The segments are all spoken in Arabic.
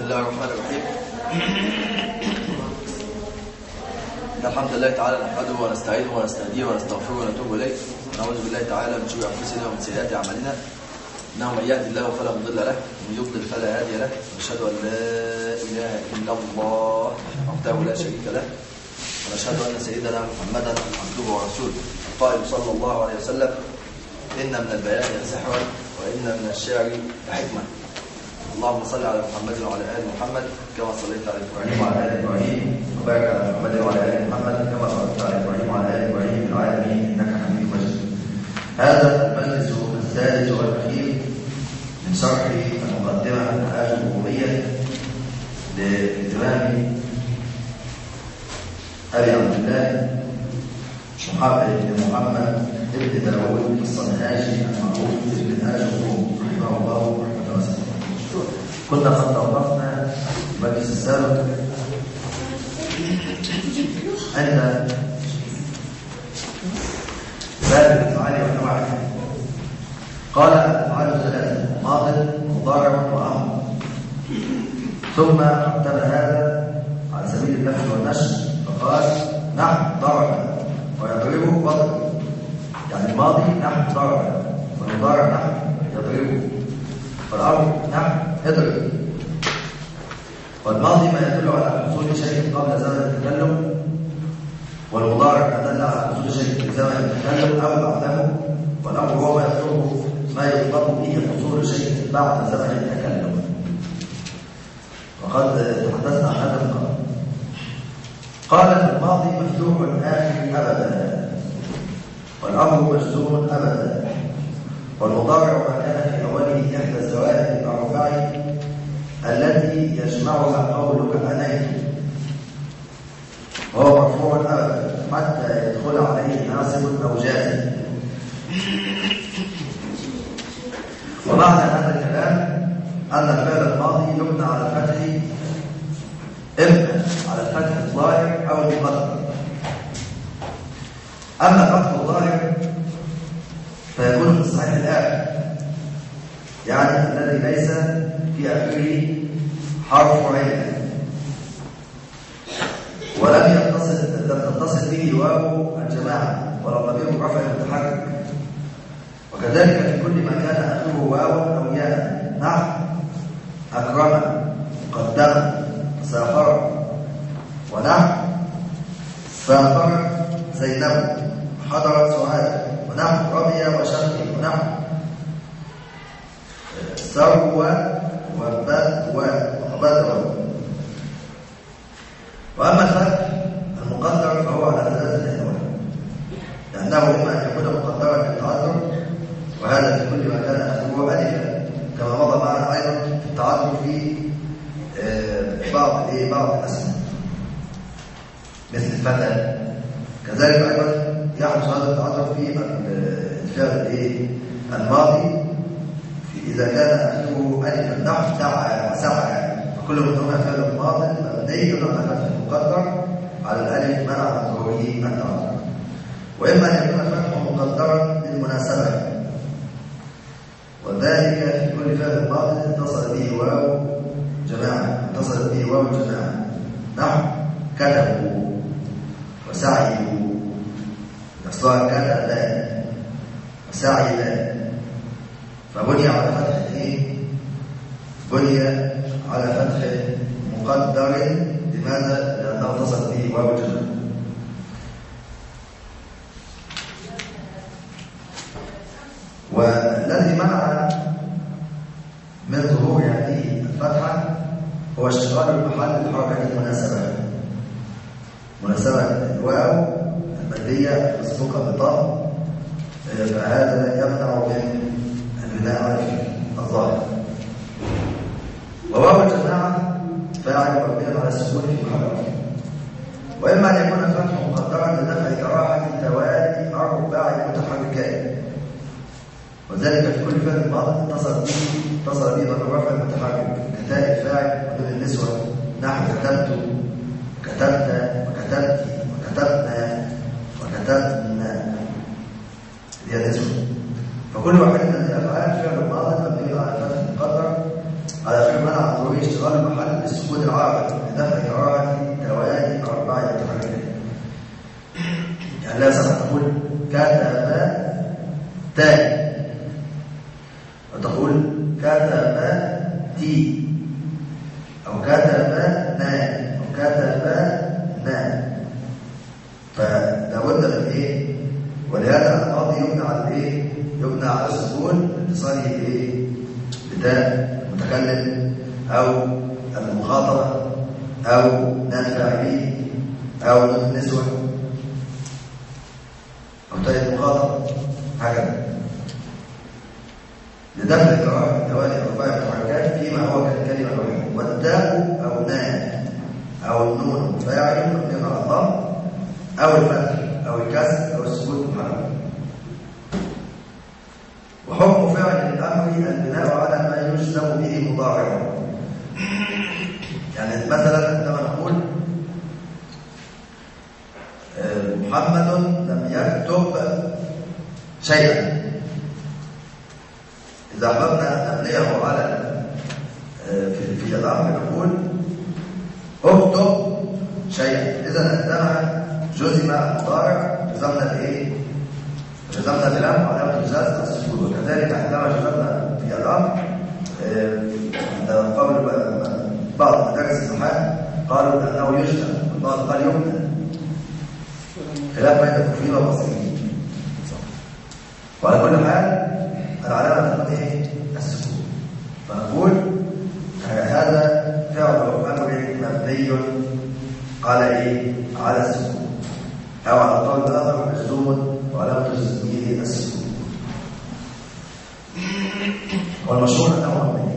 الله الرحمن الرحيم. إن الحمد لله تعالى نحمده ونستعينه ونستهديه ونستغفره ونتوب إليه، ونعوذ بالله تعالى من شرور أنفسنا ومن سيئات أعمالنا، إنه من يهد الله فلا مضل له ومن يضلل فلا هادي له، ونشهد أن لا إله إلا الله وحده لا شريك له، ونشهد أن سيدنا محمدا عبده ورسوله القائل صلى الله عليه وسلم: إن من البيان سحرا وإن من الشعر حكمة. اللهم صل على محمد وعلى آل محمد كما صليت على إبراهيم وعلى آل إبراهيم، وبارك على محمد وعلى آل محمد كما باركت على إبراهيم وعلى آل إبراهيم في العالمين إنك حميد مجيد. هذا المجلس الثالث والأخير من شرح المقدمة منهاج الربوبية للإمام أبي عبد الله محمد بن محمد بن داوود الصنهاجي المعروف بمنهاج الربوبية رحمه الله رحمة واسعة. كنا قد توقفنا في المجلس السابق عند باب الافعال وانواعها. قال الافعال ثلاثه: ماض ومضارع وامر، ثم رتب هذا على سبيل النفي والنشر فقال: نحو ضرب ويضربه وضرب، يعني الماضي نحو ضرب، والمضارع نحو يضربه، والامر نحو اضرب. والماضي ما يدل على حصول شيء قبل زمن التكلم، والمضارع ما دل على حصول شيء في زمن التكلم او بعده، والامر هو ما يطلب به حصول شيء بعد زمن التكلم. وقد تحدثنا عن هذا القول. قال: الماضي مفتوح الاخر ابدا، والامر مجزوم ابدا، والمضارع ما كان في اوله احدى الزوائد الاربع التي يجمعها قولك أنيت، وهو مرفوع أبدا حتى يدخل عليه ناصب أو جازم. ومعنى هذا الكلام أن الفعل الماضي يبنى على الفتح، إما على الفتح الظاهر أو المقدر. أما فتح الظاهر فيكون في الصحيح الآخر، يعني الذي ليس في آخره حرف علة ولم تتصل به واو الجماعة ولا ضمير رفع متحرك، وكذلك في كل ما كان آخره واو أو ياء، نحو أكرم، قدم، سافر، ونحو سافر زينب، حضرت سعاد، ونحو رضي وشقي، ونحو سروى وبدر. وأما الفتح المقدر فهو على ثلاثة أنواع، لأنه إما أن يكون مقدرا للتعذر، وهذا في كل ما كان آخره ألفا، كما مضى معنا أيضا في التعذر في بعض الأسماء مثل الفتى. كذلك أيضا يحدث هذا التعذر في الفعل الماضي إذا كان آخره ألفا، نحو سعى وسعى، فكل منهما فعل ماض مبني على فتح المقدر على الألف منع من ظهوره التعذر. وإما أن يكون الفتح مقدرا للمناسبة، وذلك في كل فعل ماض اتصل به واو جماعة، نحو كتبوا وسعيوا، نصلها كتبا وسعيا، فبني على فتح بني على فتح مقدر. لماذا؟ لأنه اتصل به واو الجماعة. والذي منع من ظهور هذه الفتحة هو اشتغال المحل بحركة مناسبة الواو المادية مسبوقة بضم، فهذا يمنع من البناء على الظاهر. وواو الجماعة فاعل مبني على السكون في محل رفع. وإما أن يكون الفتح مقدرا لدفع كراهة توالي أربع متحركات، وذلك في كل فعل ماض اتصل به ضمير رفع المتحرك كتاء الفاعل ودون النسوة، نحو كتبت وكتبت وكتبت وكتبنا وكتبنا، هي النسوة. فكل واحد من الأفعال فعل ماض مبني على الفتح المقدر على فعل منع ضروري اشتغال المحل العارض لدفع كراهة توالي 4 متحركات. يعني لا يصح تقول كتب تا وتقول كتب تي أو كتب نا أو كتب نا، فلابد من إيه؟ ولهذا الماضي يبنى على إيه؟ يبنى على السكون اتصاله بإيه؟ بتاء المتكلم أو المخاطبة أو نان فاعلين أو النسوة أو تاء المخاطبة هكذا، لدفع كراهة توالي 4 متحركات فيما هو كالكلمة الواحدة. والتاء أو نان أو النون فاعل مبني على الضم أو الفتح أو الكسر أو السكون المحرك. وحكم فعل الأمر البناء على ما يجزم به مضارعه. يعني مثلا عندما نقول محمد لم يكتب شيئا، إذا أحببنا نبنيه على في الأمر نقول اكتب شيئا. إذا عندما جزم المضارع جزمنا بإيه؟ جزمنا بالأمر وعلامة الجزم السكون. وكذلك عندما جزمنا في الأمر قبل بعض مدارس النحاة قالوا أنه يجزم، البعض قال يبنى، خلاف بين الكوفيين والبصريين. وعلى كل حال العلامة تكون إيه؟ السكون. فنقول هذا فعل أمر مبني على إيه؟ على السكون، أو على قول الآخر مجزوم وعلامة جزمه السكون. والمشهور أنه مبني.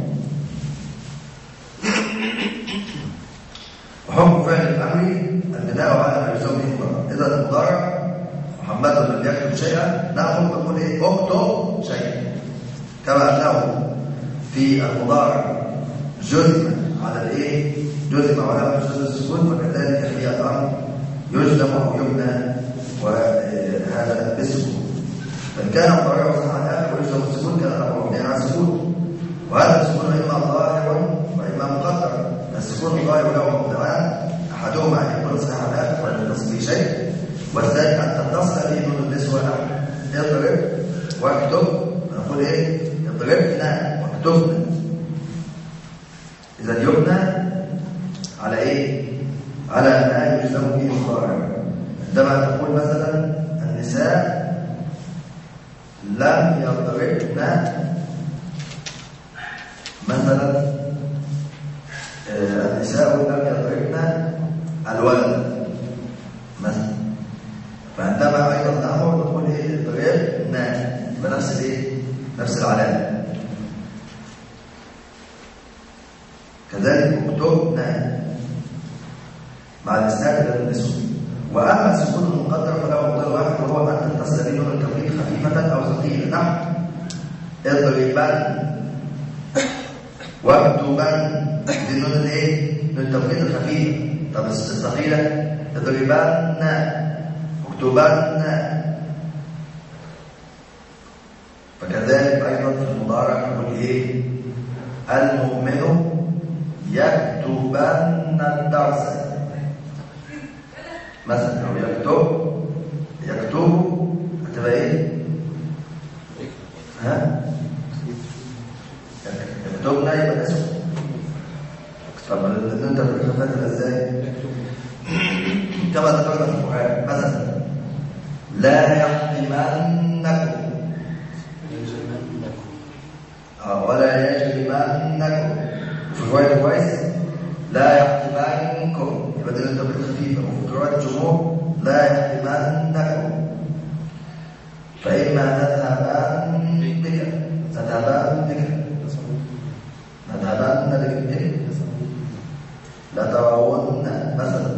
وحكم فعل الأمر البناء على ما يجزم به المضارع. إذا المضارع محمد لم يكتب شيئا نأخذ نقول إيه؟ اكتب شيئا، كما أنه في المضارع جزم على الإيه؟ جزم على جزم السكون، فكذلك في الأمر يجزم أو يبنى وهذا بالسكون. فإن كان مضارعه صحيحا على الآخر ويجزم السكون كان الأمر مبني على السكون. وهذا السكون إما ظاهر وإما مقدر. السكون الظاهر له موضعان، أحدهما أن يكون صحيحا على الآخر ولا يتصل به شيء، والثاني أن تتصل به نون النسوة اضرب واكتب. نقول إيه؟ اضربنا واكتبنا. إذا يبنى على إيه؟ على ما يجزم به المضارع. عندما تقول مثلا النساء لم يضربن، مثلا النساء لم يضربن الولد مثلا، فعندما أيضا نأمر نقول إيه؟ ضربنا بنفس الإيه؟ نفس العلامة. كذلك اكتبنا مع الإسناد إلى النسوة. وأما السكون المقدر فله موضع واحد، وهو أن تتصل به نون التوكيد خفيفة أو ثقيلة. نحو اضربن واكتبن، دي نون الإيه؟ نون التوكيد الخفيفة. طب الثقيلة اضربن اكتبن. فكذلك أيضا في المضارع نقول إيه؟ المؤمن يكتبن الدرس مثلا، أو يكتب هتبقى إيه؟ ها؟ يكتبنا يبقى اسمه. طب أنت بتفكر إزاي؟ كما ذكرنا في القرآن مثلا لا يحطمنكم ولا يجرمنكم. في الرواية كويس لا يحطمنكم، يبقى دي التوكيد خفيفة. وفي رواية الجمهور لا يحطمنكم. فإما نذهبن بك لترون مثلا.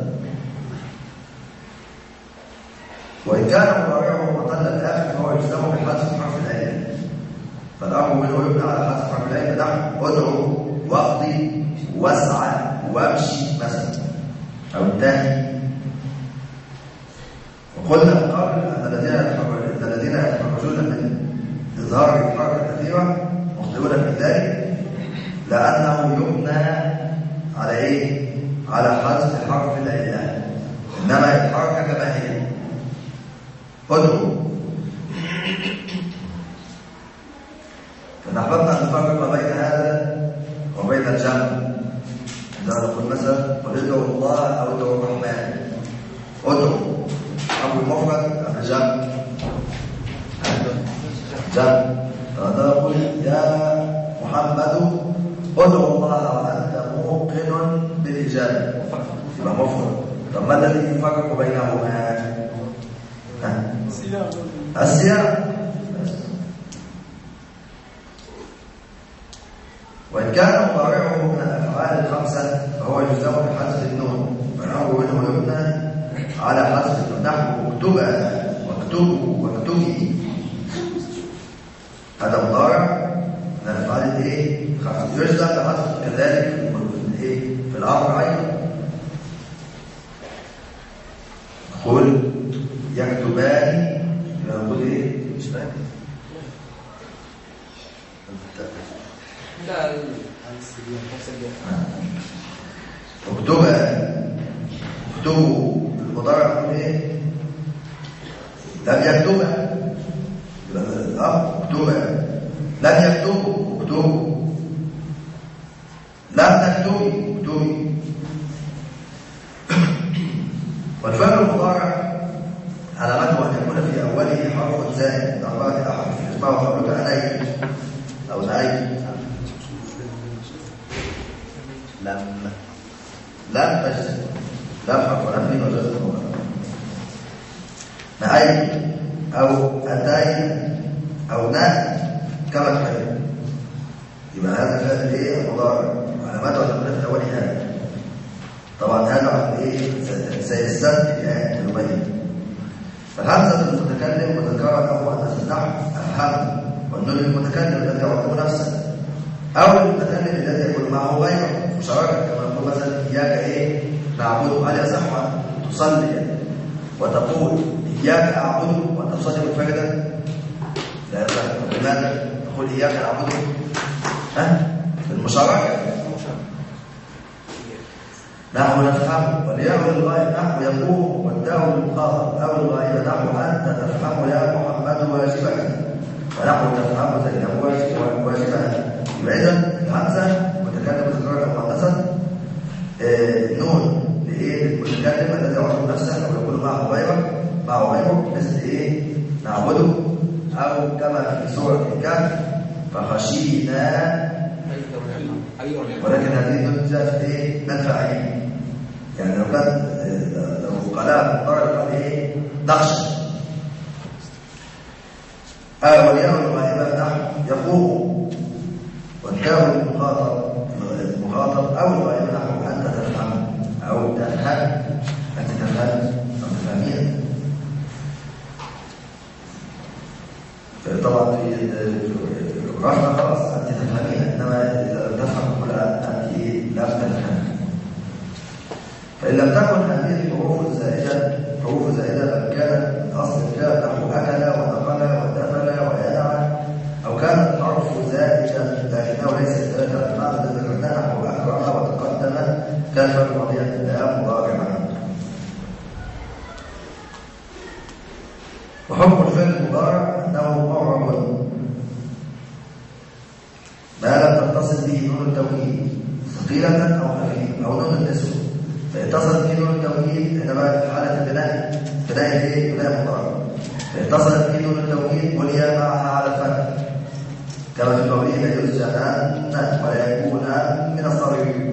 وإن كان مضارعه مطلق الآخر فهو يجزم بحذف حرف العين، فالأمر منه يبنى على حذف حرف العين. نحو ادعو واقضي واسعى وامشي مثلا، أو انتهي. وقلنا من قبل أن الذين يتخرجون من إظهار الحركة الكثيرة مخطئون في ذلك، لأنه يبنى على على ايه؟ على حذف حرف العله، انما الحركه كما هي. ادعو. فنحببنا ان نفرق ما بين هذا وبين الجمع. عندما نقول مثلا قل ادعوا الله او ادعوا الرحمن. ادعو امر مفرد ام جمع؟ جمع. فعندما نقول يا محمد ادعو الله وانت موقن بالاجابه يبقى مفرد. طب ما الذي يفرق بينهما؟ السياق. وإن كان مضارعه من الأفعال الخمسة فهو يلزم بحذف النون، والأمر منه يبنى على حذف النون. نحو اكتبا واكتبوا واكتبي، هذا مضارع من الأفعال الايه؟ الخمسة، يلزم بحذف كذلك في الأمر أيضا. نقول يكتبان، نقول ايه؟ مش فاهم. لا اكتبها. اكتبوا المضارع يقول ايه؟ لم يكتبها. اكتبها. لم يكتبوا اكتبوا. لم تكتبي اكتبي. والفعل المضارع علامته ان يكون في اوله حرف زائد من 4 احرف، يسمعه قولك انيت او نأيت. لم تجزم، لم حرف نفي وجزم. نأيت او اتيت او نأت كما تحب. يبقى هذا فعل ايه؟ المضارع علامته ان يكون في اوله هذا. طبعا هذا عن ايه؟ سيستثني الآية المبين. فالهمزة المتكلم مذكرة أو مؤنث، نحو الحمد، والنون المتكلم الذي يعظم نفسه، أو المتكلم الذي يكون معه غيره مشاركة، كما نقول مثلا إياك إيه؟ نعبد. هل يصح أن تصلي وتقول إياك أعبد وأنت تصلي منفردا؟ لا يصح. لماذا تقول إياك نعبد؟ المشاركة. نحو نفهم، والياء للغائب نحو يقوم، والتاء للمخاطب أو الغائب نحو أنت تفهم يا محمد واجبك، ونحو تفهم زينب واجبها. يبقى إذا الهمزة متكلم ذكرا أو مؤنثا، نون لإيه؟ المتكلم الذي يعرف نفسه أو يقول معه غيره مثل إيه؟ نعبده، أو كما في سورة الكهف فخشينا. ولكن هذه النون جاءت ايه؟ نفعين. يعني لو كان لو قلاب مضارع قال ايه؟ نخشى. والياء الغائبة نحو يقوم، والكاف المخاطب او الغائبة نحو انت تفهم او تفهم، انت تفهم او تفهمين. طبعا في الرحمة خلاص انت تفهمين، انما اذا لم تفهم تقول انت لا تفهم. فان لم تكن هذه الحروف زائده فكانت اصل الكاف نحو اكل ونقل ودخل وينعى، او كانت الحرف زائده لكنه ليس ثلاثه المعنى الذي ذكرناه نحو اكرم وتقدم كافا ماضيا لا مضارعا. وحكم الفعل المضارع انه معرب ما لم تتصل به نون التوكيد ثقيلة أو خفيفة أو نون النسوة. فاتصلت به نون التوكيد عندما في حالة البناء بناء مضارع. فاتصلت به نون التوكيد بني معها على الفتح، كما في قوله لا يسجنن ولا يكونن من الصغير.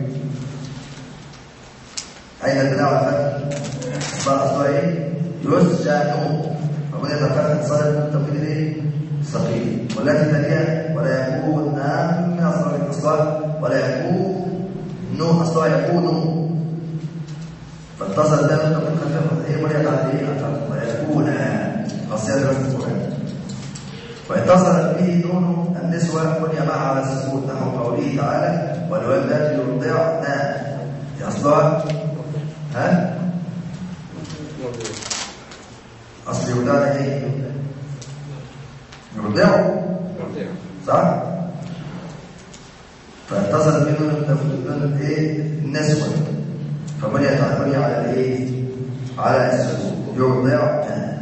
أين البناء على الفتح؟ أصبح إيه؟ يسجنون، فبنيت على الفتح اتصلت نون التوكيد إيه؟ ثقيل. والتي تليها ولا يكون من أصل الإصلاح ولا يكون نون أصلا يكون، فاتصل ده من خفيفة هي مريض على إيه؟ ولا يكون خاصية دراسة القرآن. واتصلت به نون النسوة بني معها على السكون نحو قوله تعالى والوالدات يرضعن. أصلها أصل يرضعن إيه؟ يرضعوا، صح؟ فاتصل بهم النسوة، فبني على الايه؟ على السكون، يرضعن.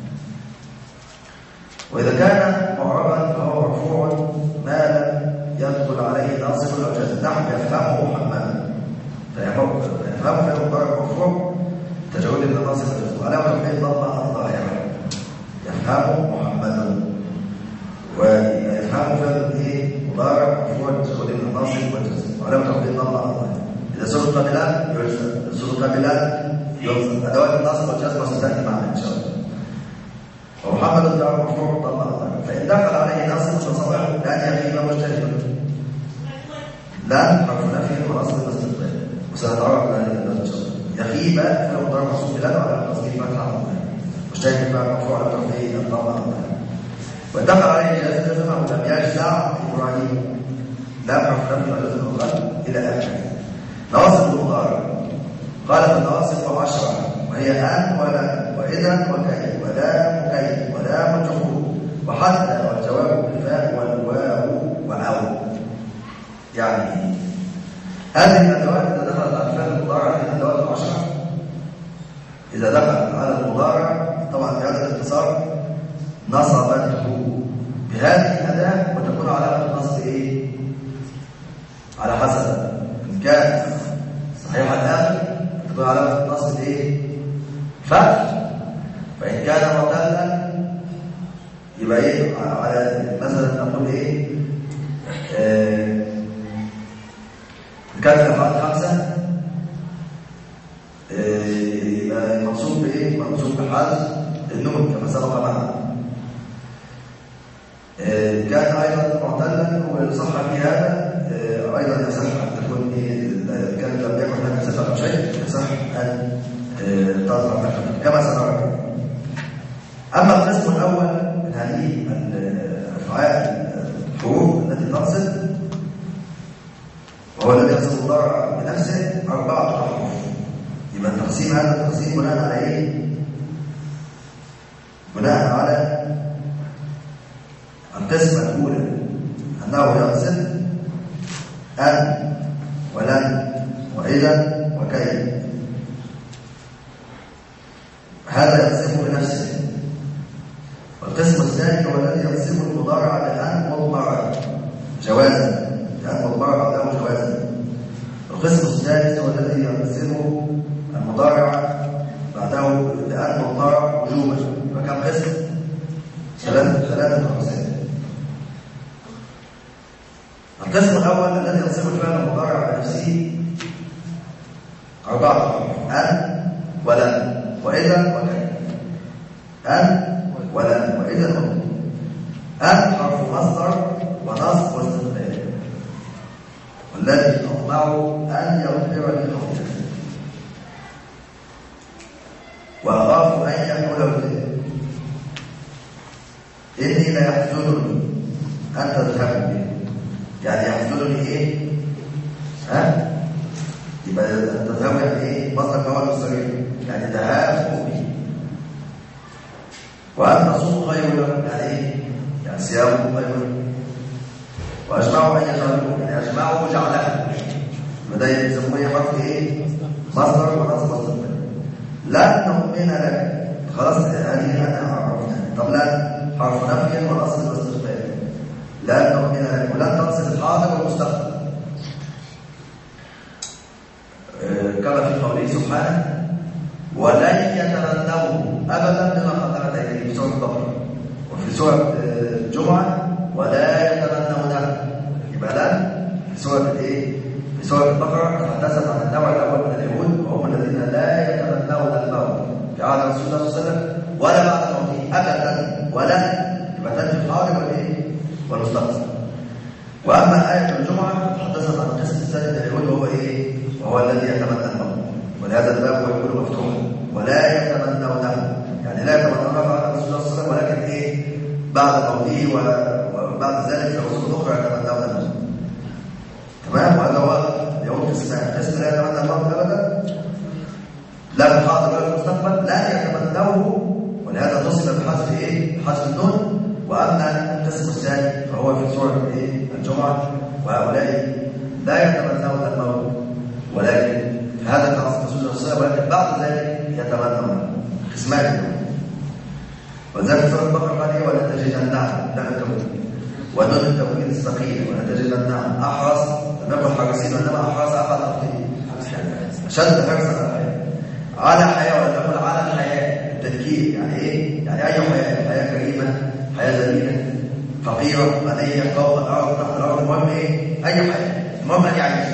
وإذا كان معربا فهو مرفوع ما لم يدخل عليه ناصب أو جازم، نحن يفهمه محمدا، فيفهمه في المضارع مرفوع تجاوز الى ناصب الجزم، علامة تقدير ضمة الظاهرة، يفهمه محمدا، ويفهمه في ايه؟ مضارع مرفوع تجاوز الى ناصب والجزم، علامة تقدير ضمة الظاهرة. إذا سبق قبلان يجزم، إذا سبق قبلان يجزم. أدوات النصب والجزم ستأتي معنا إن شاء الله. ومحمد جار مرفوع ضمة الظاهرة، فإن دخل عليه ناصب فصبح لن يغيب مجتهدا، لن حرف نفي ونصب الاستقبال، وسنتعرف على ذلك إن شاء الله. يغيب في مضارع منصوب بلاد وعلى تصديق فتحة مجتهد بقى مرفوع على ترفيه الضمة. ودخل عليه جزم ولم يجزع إبراهيم، لا حرف نفي وجزم الغد إلى آخره. نواصب المضارع قال في النواصب 10، وهي أن ولن وإذا وكي ولا وكي ولا وجهود وحتى والجواب بالفاء والواو وأو. يعني هذه الأدوات إذا دخلت على الفعل المضارع هذه الأدوات 10. إذا دخل على المضارع طبعا بهذا الاختصار نصبته بهذه الأداة، وتكون علامة النصب إيه؟ على حسب إن كان صحيح الآخر تكون علامة النصب إيه؟ فتح، فإن كان معتلا يبقى إيه؟ على مثلا نقول إيه؟ كانت الأفعال 5 يبقى منصوب بإيه؟ منصوب بحذف النون كما سبق معنا. كان أيضا معتلا وصح في هذا أيضا يصح أن تكون كانت لم يكن هناك صفة أو شيء يصح أن تظهر كما سنرى. أما القسم الأول من هذه الأفعال الحروف التي تنصب وهو الذي ينصب المضارع بنفسه 4 أحرف. يبقى التقسيم هذا التقسيم بناء على إيه؟ بناء على القسمة الأولى أنه ينصب أن ولن وإذا وكي، هذا ينصبه بنفسه. والقسم الثاني هو الذي ينصب المضارع بأن مضمرا جوازا، لأن مضمرا له جوازا. القسم الثالث هو الذي ينصب المضارع بعده بأن مضمرا وجوبا. فكم قسم؟ 3 أقسام. القسم الأول الذي ينصب الفعل المضارع بنفسه 4 أحرف: أن ولن وإذا وكي. أن ولن وإذا وكي. أن حرف مصدر ونصب واستقبال، والذي أطمعه أن يغفر لي خطيئتي وأخاف أن يحول بي، إني لا يحزنني أن تذهبوا بي. يعني يحزنني إيه؟ يبقى تذهبوا يعني إيه؟ مصدر كمان الصغير، يعني ذهاب بي. وأن تصوم خير لكم، يعني إيه؟ يعني صيامكم خير لكم. وأجمعوا أن يجعلوا، يعني أجمعوا جعلها، بدأ يسموه حرف إيه؟ مصدر ونصب واستقبال. لن نؤمن لك، خلاص هذه أنا عرفتها. طب لن حرف نفي ونصب واستقبال، لن نؤمن لك، ولن تنصب الحاضر والمستقبل كما في قوله سبحانه: ولن يتمنوا أبدا بما قدمت أيديهم في سورة البقرة. وفي سورة الجمعة: ولا يتمنونه. يبقى لن في سورة الايه؟ في سورة البقرة تحدثت عن النوع الأول من اليهود، وهم الذين لا يتمنون الموت في عهد رسول الله صلى الله عليه وسلم ولا بعد موته أبدا، ولن يبقى تنفي الحاضر والايه؟ والمستقبل. وأما آية الجمعة تحدثت عن القسم الثاني من اليهود، وهو ايه؟ وهو الذي يتمنى الموت، ولهذا الباب يكون مفتوحا. ولا يتمنونه، يعني لا يتمنونه بعد رسول الله صلى الله عليه وسلم، ولكن ايه؟ بعد موته وبعد ذلك في رسول أخرى يتمنون الموت. تمام؟ وهذا هو اليهود قسمان: قسم لا يتمنى الموت أبدا، لا في الحاضر ولا في المستقبل، لا يتمنوه، ولهذا تصل بحذف ايه؟ حذف النون. واما القسم الثاني فهو في سوره ايه؟ الجمعه: وهؤلاء لا يتمنون الموت ولكن هذا كان تسوس الصيغة، ولكن بعد ذلك يتمنون قسمان. وذلك سورة البقرة قال إيه؟ ولتجدنهم لم التوكيد ونون التوكيد الثقيل ولتجدنهم أحرص، لم يكن حريصين وإنما أحرص أقل تفضيل شد حرصا على حياة، ولا تقول على الحياة التذكير. يعني إيه؟ يعني أي حياة، حياة كريمة، حياة ذليلة، فقيرة، غنية، فوق الأرض، تحت الأرض، المهم إيه؟ أي حياة، المهم أن يعيش.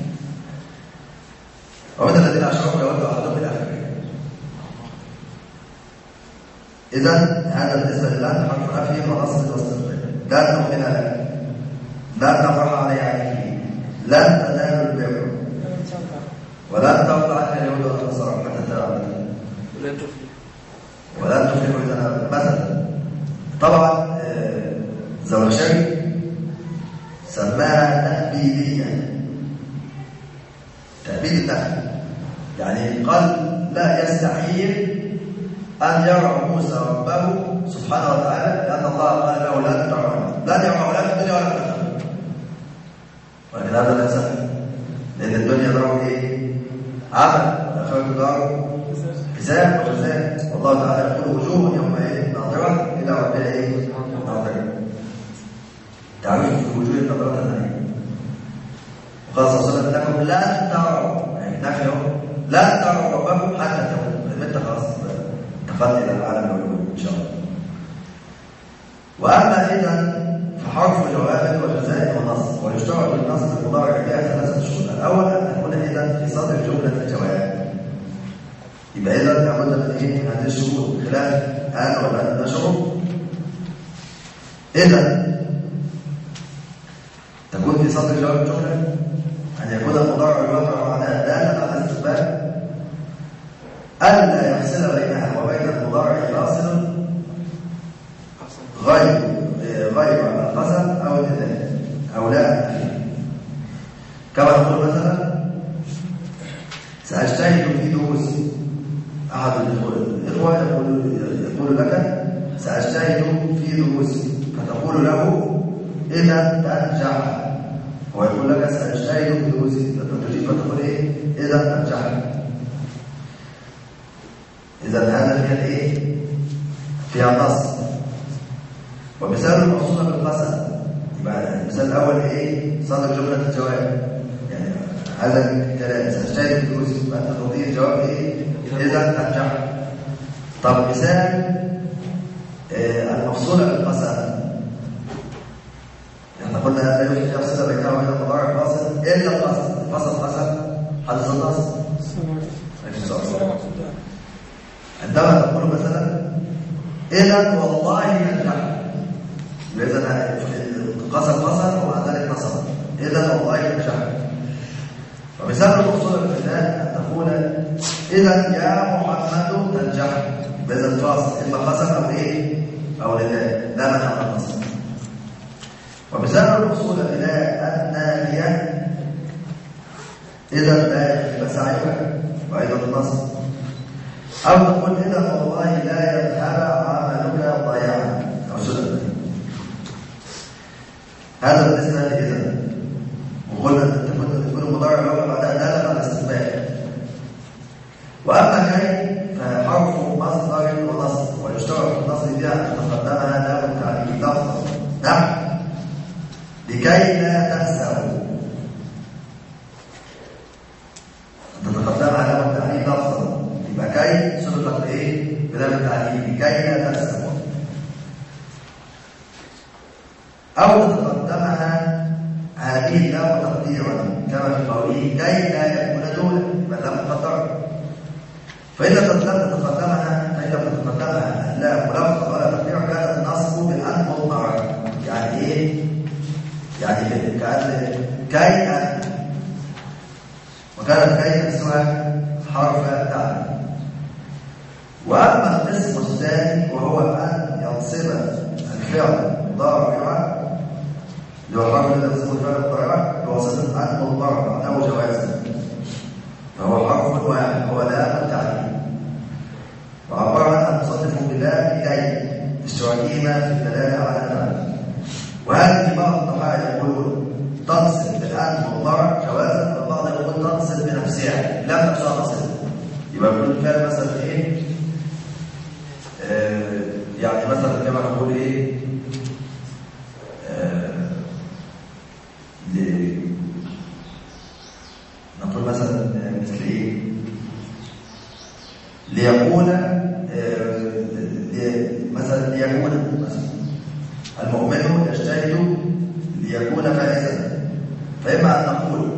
ومن الذين أشركوا يودوا أحدهم إلى آخره. إذا هذا بالنسبة لله حرف نفي ونصب واستقبال. لن نؤمن لك، لن نفرح عليه، لن تنالوا البر ولن ترضى عنك اليهود والنصارى حتى تتبعوا ولن تفلحوا إذا مثلا. طبعا زمخشري سماها تأبيديا، تأبيد النفي، يعني قال لا يستحيل أن يرى موسى ربه سبحانه وتعالى، لأن الله قال له لا ترى، لا يرى ولا في الدنيا ولا في الآخرة. ولكن هذا لا يسهل، لأن الدنيا دار إيه؟ عمل، والآخرة دار حساب وجزاء. والله تعالى يقول وجوه يومئذ ناظرة إلى ربها إيه؟ ناظرة. تعرف في وجوه ناظرة النعيم. وقال صلى الله عليه وسلم لكم لن تروا، يعني نفيه لن تروا ربكم حتى تموتوا، لأن أنت خلاص دخلت إلى العالم العلوي إن شاء الله. وأما إذا فحرف جواب وجزاء ونصب، ويشترط النصب المضارع بها ثلاثة شروط. الأول أن تكون إذا في صدر جملة الجواب، يبقى إذا لابد من إيه؟ هذه الشروط خلاف أن ولا أن شروط. إذا تكون في صدر جواب الجملة أن يكون المضارع الواقع معناه دالا على الاستقبال، ألا يفصل بينها وبين المضارع فاصل غير القسم أو النداء أو لا فيه. كما نقول مثلا سأجتهد في دروس، أحد الإخوة يقول لك سأجتهد في دروس، فتقول له إذا تنجح. هو يقول لك سأجتهد في دروس، فتجيب فتقول إيه؟ إذا تنجح. إذا هذا فيها إيه؟ فيها النص. ومثال الموصولة بالقسم، يبقى المثال الأول إيه؟ صدر جملة الجواب، يعني هذا الكلام سأجتهد في دروس، يبقى أنت تضيف الجواب إيه؟ إذا تنجح. طب مثال المفصولة بالقسم، احنا قلنا لا يمكن يفصل بينها وبين المضارع الفاصل إلا القسم. فصل قسم حدث النص. عندما تقول مثلا إذا والله ينجح، إذا قسم ومع ذلك نصب، إذا والله ينجح. ومثال المفصول بالمثال أن تقول إذا يا محمد تنجح، بإذا الفاصل إما قسم أو إيه؟ أو نداء، لا منع من النصب. ومثال المفصول بلا الناهية إذا لا يبقى سعيها وأيضا النصب. أو تقول إذا والله لا يذهب عملك ضياعا أو سلما. هذا بالنسبة لإذا. وقلنا أن تكون مضارع الواقع بعدها دالة على الاستقبال. وأما كي فحرف مصدر ونصب، ويشترط النصب بها أن تقدمها لام التعليل لفظا. نعم، لكي لا تنسوا، أن تتقدمها لام التعليل لفظا، يبقى كي سبقت بإيه؟ بلام التعليل، لكي لا تنسوا. أو تتقدمها هذه اللام تقديرا كما في قوله كي لا يكون دولا، يبقى اللام مقدرة. فإذا لم تتقدمها اللام ولفظا ولا تقديرا كانت النصب بالأن مضمرة. يعني إيه؟ يعني كأن كي أن، وكانت كي نفسها حرف تعليل. وأما القسم الثاني وهو أن ينصب الفعل ضارعا، اللي هو الحرف الذي ينصب الفعل الضارع بواسطة أن مضمرة معناه جوازا، فهو حرف واحد هو لام التعليل. وعبر عنها المصنف بلام كي اشتراكهما في الدلالة على التعليل. وهذه بعض النحاة يقولون تنصب بالأن مضمرة جوازا، والبعض يقول تنصب من اللام نفسها ناصبه. يبقى بنقول الفعل مثلا ايه؟ يعني مثلا كما نقول ايه؟ نقول مثلا مثل ايه؟ ليكون مثلا المؤمن يجتهد ليكون فائزا. فإما أن نقول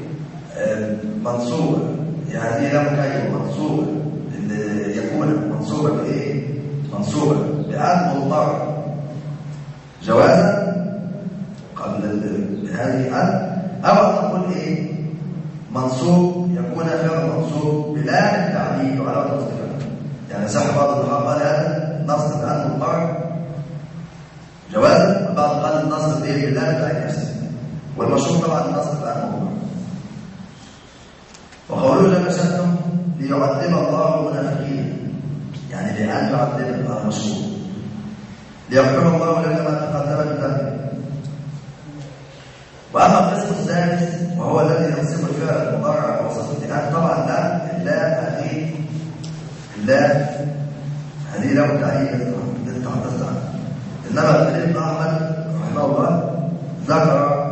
منصوب، يعني لا مكيف منصوب يكون منصوبا بإيه؟ منصوبا بأن مضطر جوازا قبل هذه أن، أو أن نقول إيه؟ منصوب يكون فعل منصوب بلا التعليل وعلى تصديقه. يعني صح بعض الصحابة قال هذا نصب بأن مضطر جوازا، وبعض قال النصب بإيه؟ بلا التعليل نفسه، والمشهور طبعا النصب بأن مضطر. وقوله جل شأنه ليعذب الله المنافقين، يعني لأن يعذب الله مشهور، ليغفر الله لك ما تقدم من ذنبك. وأما القسم الثالث وهو الذي ينصب الفعل المضارع بواسطة الآن، طبعا هذه له تعيين التي تحدثت عنها. إنما الإمام أحمد رحمه الله ذكر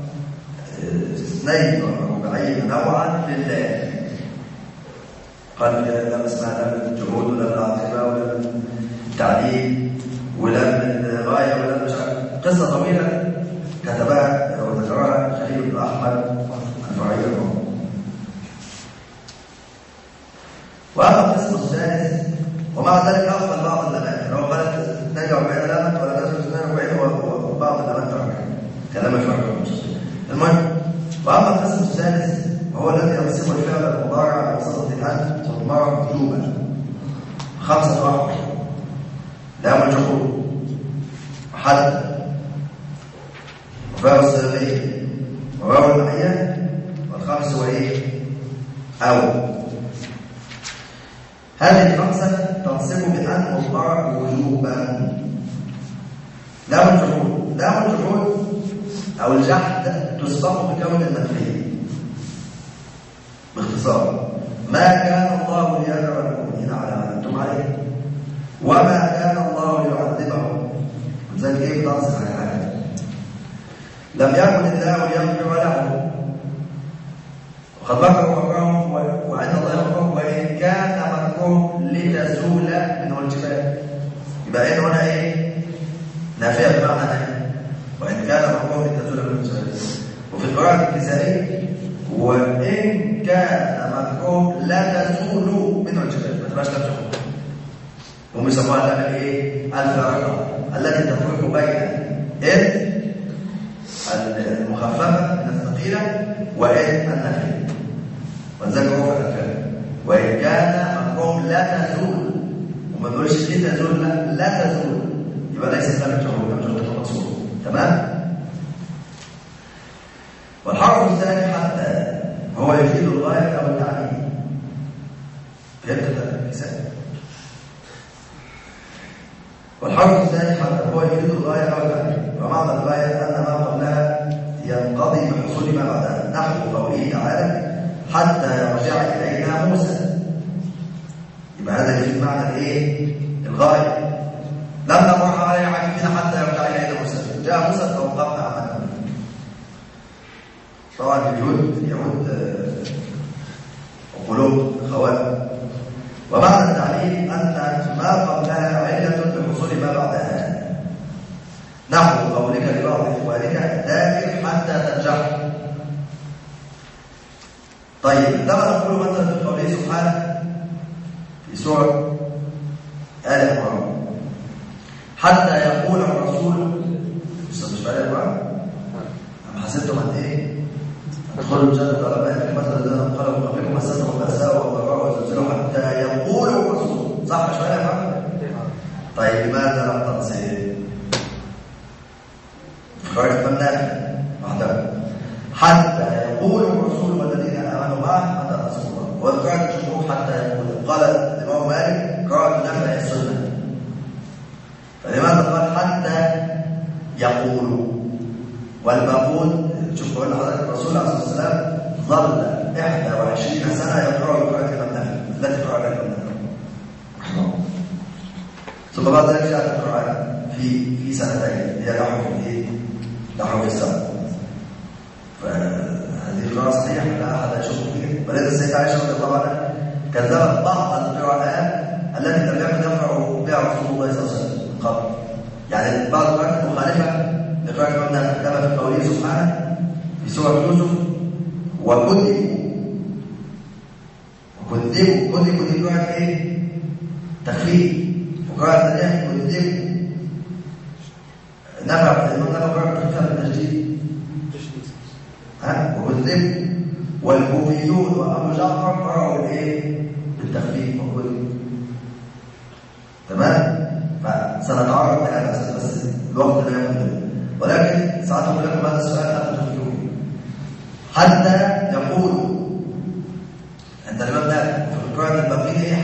اثنين وربعين نوعا لله. قال لم اسمع لا من الجهود ولا من العاطفه ولا من التعليم ولا من الغايه ولا مش عارف، قصه طويله كتبها وذكرها خليل بن احمد الفرعي. واما القسم الثالث ومع ذلك افضل بعض الاماكن، هو قال 42 لامه ولا 42 وبعض الاماكن تركها كلام الفرعي. المهم، واما القسم الثالث وهو الذي ينصب الفعل المضارع بواسطه الان مضمرا وجوبا 5 أحرف: لام الجحود وحد وفاء السببيه وواو المعيه، والخامس هو ايه؟ او. هذه الخمسه تنصب بان مضمرا وجوبا. لام الجحود او الجحد تسبق بكون المنفي. باختصار: ما كان الله ليذر المؤمنين على ما انتم عليه وما كان الله ليعذبهم. لذلك ايه بتنصب على حاجه؟ لم يكن الله ليغفر لهم، وقد ذكروا مكرهم وعند الله مكرهم، وان كان مكرهم لتزول منه الجبال. يبقى ايه هنا ايه؟ نافيه بمعنى ايه؟ وان كان مكرهم لتزول منه الجبال. وفي القراءه الكسائيه وإن كان مكروه لا تزول منه الجبال، ما تبقاش تزول. هم يسموها اللام الايه؟ الفارقه التي تفرق بين المخففه من الثقيله وإن النفيه. وذكروا في الافعال وإن كان مكروه لا تزول، وما بيقولش ليه تزول، لا تزول، يبقى ليس لام الجحود، لام الجحود مقصود. تمام؟ والحرف الثاني حتى هو يفيد الغاية أو التعليم. فهمت الكساء؟ والحرف الثاني حتى هو يفيد الغاية أو التعليم، ومعنى الغاية أن ما قبلها ينقضي بحصول ما بعدها، نحو قوله تعالى حتى يرجع إلينا موسى. يبقى هذا يفيد معنى الإيه؟ الغاية. لم نمر عليه عاكفين حتى يرجع إلينا موسى، جاء موسى توقفنا عمله. طبعا اليهود وقلوب خوات. ومعنى التعليل أن ما قبلها علة بحصول ما بعدها، نحو قولك لبعض إخوانك ذاكر حتى تنجح. طيب عندما نقول مثلا في قوله سبحانه في سورة آل عمران حتى يقول الرسول، مش في آل عمران، أم حسبتم أن إيه؟ ادخلوا الجنة على ما يكفي مثل الذين انقلبوا قبلكم مسستهم البأساء والضراء وزلزلوا حتى يقول الرسول. صح مش فاهم يا طيب لماذا لم تنصب؟ خرجت من نافع وحده حتى يقول الرسول والذين آمنوا معه متى نصر الله. وذكرت الجمهور حتى يقول. قال الإمام مالك قراءة نافع السنة، فلماذا قال حتى يقول؟ والمقول شوف قول حضرتك الرسول عليه الصلاه والسلام ظل 21 سنه يقرأ القضاء ده جاء في القرآن في سنتين هي نحو السنة. فهذه القراءة صحيحة لا أحد يشك فيها. ولذا السيدة عائشة رضي الله عنها كذبت بعض القراءات التي لم يكن يقرأ بها رسول الله صلى الله عليه وسلم قبل. يعني بعض القراءات مخالفة لقراءة ابن كما في قوله سبحانه في سورة يوسف وكذبوا دي قراءة ايه؟ تخفيف. وقراءة ثانية كذبوا نفع الإمام نفع قراءة تخفيفها بالتشديد وكذبوا. والكوفيون وأبو جعفر قرأوا الايه؟ بالتخفيف وكذبوا. تمام؟ فسنتعرض لهذا بس الوقت لا يمكن. ولكن سأعطيكم لكم هذا السؤال لا تفكروا حتى يقولوا عند الإمام نافع في القراءة البقية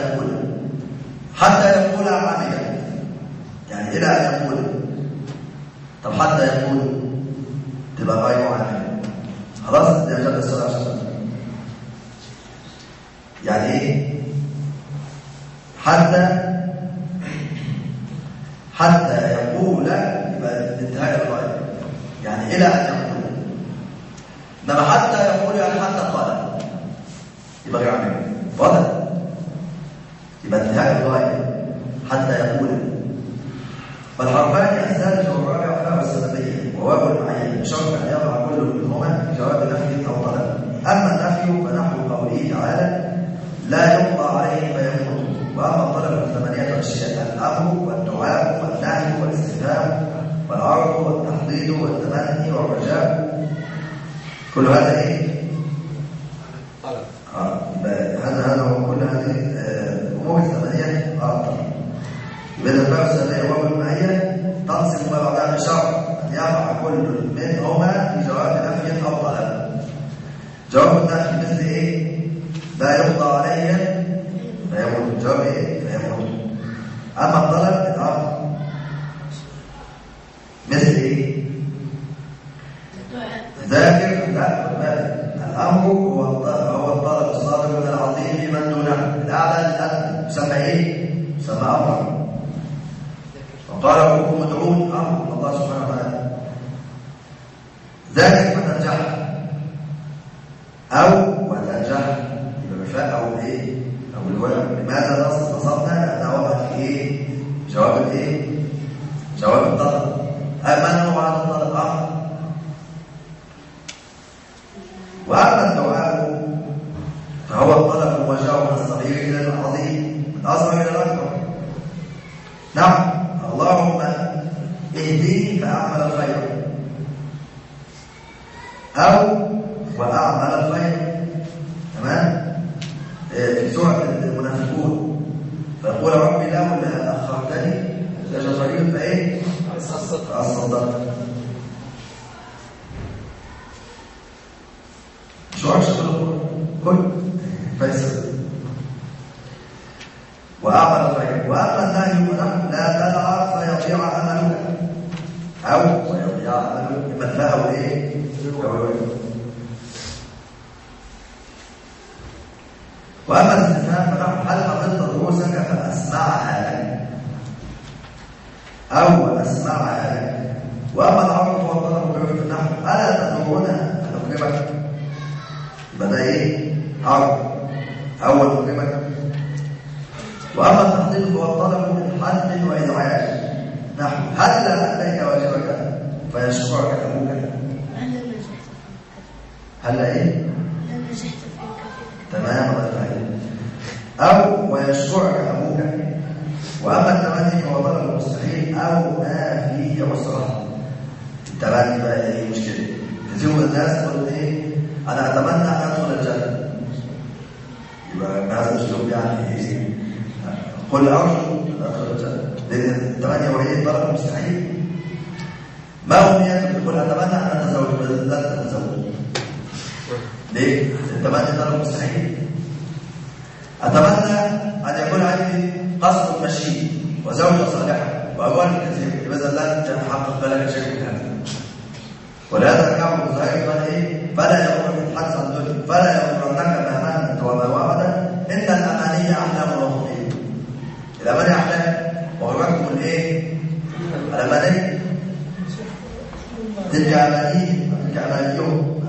حتى يقول عاملا، يعني إلى أن يقول. طب حتى يقول تبقى غير عاملا خلاص. ده جاب السؤال عشان يعني إيه حتى يقول يبقى انتهاء الغاية يعني إلى أن يقول. إنما حتى يقول يعني حتى قال يبقى غير عامل واضح. يبقى انتهاء الغاية حتى يقول. فالحرفان الثالث والرابع فهو السببية وواو المعين بشرط أن يقع كل منهما في جواب نفي أو طلب. أما النفي فنحو قوله تعالى لا يقضى عليه فيموت. وأما الطلب ثمانية أشياء: الأمر والدعاء والنهي والاستفهام والعرض والتحضيض والتمني والرجاء. كل هذا ايه؟ هذا هو كل هذه الامور الثمانيه طلب. يبقى الفعل السببيه وهو المعيه تنصب ما بعدها بشرط ان يقع كل منهما في جواب نفي او طلب. جواب النفي مثل ايه؟ لا يقضى عليه فيموت. جواب ايه؟ فيموت. اما الطلب الامر مثل ايه؟ ذاكر لا الامر هو الطلب الصادر من العظيم من دونه الاعلى للادنى يسمى ايه؟ يسمى امر. وقال ربكم ادعون امر الله سبحانه وتعالى. ذاكر فتنجح او وتنجح يبقى بفاء او ايه؟ او الولد. لماذا نصبنا؟ لانها وقعت في ايه؟ جواب الايه؟ جواب الطلب. من هو هذا الطلب؟ امر. وأما الدعاء فهو الطلب الموجه من الصغير إلى العظيم من الأصغر إلى الأكبر. نعم اللهم اهدني فأعمل الخير أو وأعمل الخير. تمام؟ في سورة المنافقون فيقول ربي لولا أخرتني إلى أجل قريب فإيه؟ فأصدقت. شو عرش كل فيصل وأعمل الخير. وأما النهي ونحن لا تدع فيضيع عملك أو ويضيع عملك من له إيه؟ وأما الاستفهام فنحن هل حفظت دروسك فأسمعها لك أو أسمعها لك. وأما العرض فهو الطلب في النحو ألا تدعونا أن أكرمك. بدأ ايه؟ عرض اول مكرمك. واما التحضير فهو الطلب من حد وإذعاج نحو هلا اتيت واجبك فيشكرك ابوك. هلا ايه؟ تمام الله يفتح. او ويشكرك ابوك. واما التمني فهو طلب المستحيل او ما فيه عسره. التمني بقى ايه مشكله؟ كثير من الناس يقول ايه؟ أنا أتمنى أن أدخل الجنة. يبقى بهذا الأسلوب يعني إيه؟ قل أرجو أن أدخل الجنة. لأن التمني وهي طلب مستحيل. ما هو نيتك؟ تقول أتمنى أن أتزوج بس لا تتزوج. ليه؟ التمني طلب مستحيل. أتمنى أن يكون عندي قصر مشي وزوجة صالحة وأموال كثيرة. لماذا لا تتحقق لك شيء من هذا؟ ولهذا كعب بن زهير قال ايه؟ فلا يغرك الحدث عن الدنيا فلا يغرنك ما منت وما وعد ان الاماني احلام وخطيب. الاماني احلام وغرك ايه؟ على مدني. تلك أمانيهم